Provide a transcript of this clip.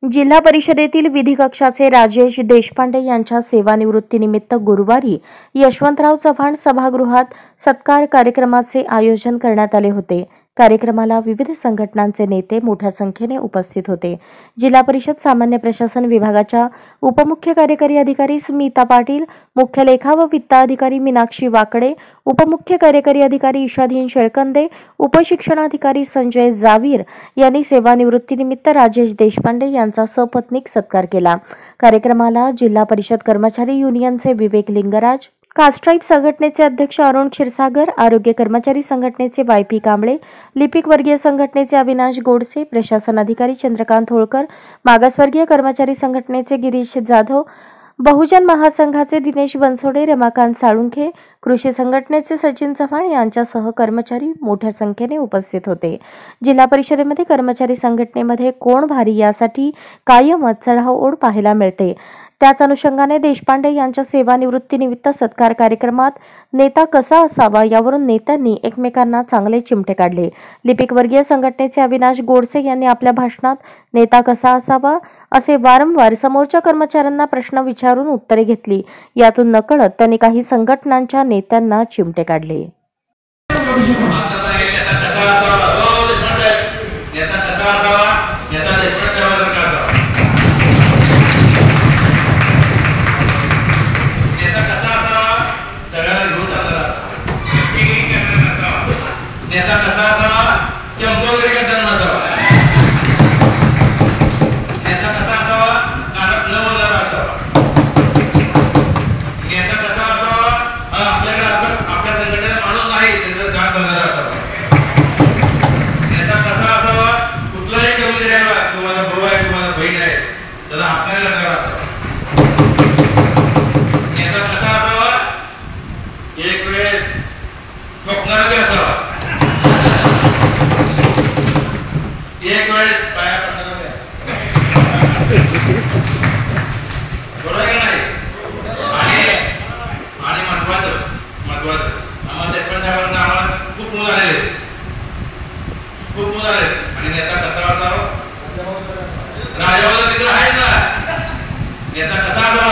जिल्हा परिषदेतील विधी कक्षाचे राजेश देशपांडे यांच्या सेवानिवृत्तीनिमित्त गुरुवारी यशवंतराव चव्हाण सभागृहात सत्कार कार्यक्रमाचे आयोजन करण्यात आले होते। कार्यक्रमाला विविध संघटनांचे नेते मोठ्या संख्येने उपस्थित होते। जिल्हा परिषद सामान्य प्रशासन विभागाच्या उपमुख्य कार्यकारी अधिकारी स्मिता पाटील, मुख्य लेखा व वित्त अधिकारी मीनाक्षी वाकडे, उपमुख्य कार्यकारी अधिकारी ईशाधीन शेळकंदे, उपशिक्षणाधिकारी संजय जावीर यांनी सेवानिवृत्तीनिमित्त राजेश देशपांडे यांचा सपत्नीक सत्कार केला। कार्यक्रमाला जिल्हा परिषद कर्मचारी युनियनचे विवेक लिंगराज, कास्ट्राईब संघटनेचे अध्यक्ष अरुण क्षीरसागर, आरोग्य कर्मचारी संघटनेचे वाय.पी. कांबळे, लिपिक वर्गीय संघटनेचे अविनाश गोडसे, प्रशासन अधिकारी चंद्रकांत होळकर, मागासवर्गीय कर्मचारी संघटनेचे गिरीश जाधव, बहुजन महासंघाचे दिनेश बनसोडे, रमाकांत साळुंखे, कृषी संघटनेचे सचिन चव्हाण यांच्यासह कर्मचारी मोठ्या संख्येने उपस्थित होते। जिल्हा परिषदेमध्ये कर्मचारी संघटनेमध्ये कोण भारी यासाठी कायमच चढाओढ पाहायला मिळते। त्याच अनुषंगाने देशपांडे यांच्या सेवानिवृत्तीनिमित्त सत्कार कार्यक्रमात नेता कसा असावा यावरून नेत्यांनी एकमेकांना चांगले चिमटे काढले। लिपिक वर्गीय संघटनेचे अविनाश गोडसे यांनी आपल्या भाषणात नेता कसा असावा असे वारंवार समोरच्या कर्मचाऱ्यांना प्रश्न विचारून उत्तरे घेतली। यातून नकळत त्यांनी काही संघटनांच्या नेत्यांना चिमटे काढले। नेता कसा असावा, चंपोगरी का जन्म असावा, नेता कसा असावा, कानात न बोलणारा असावा, नेता कसा असावा, आपल्याकडे आपल्या संघटनेत माणूस नाही त्याचं काम करणारा असावा, नेता कसा असावा, कुठलाही कमी द्यावा, तुम्हाला भाऊ आहे तुम्हाला बहीण आहे त्याचा हक्काने करणारा असावा, नेता कसा असावा, एक वेळेस स्वप्नाला बी असावा, एक वेळेस पाया पडणार नाही। आणि महत्वाचं आम्हाला देशपांडे साहेबांना आम्हाला खूप मुलं आलेले आणि नेता कसा असावा, राजावाला तिथे आहे ना, नेता कसा असावा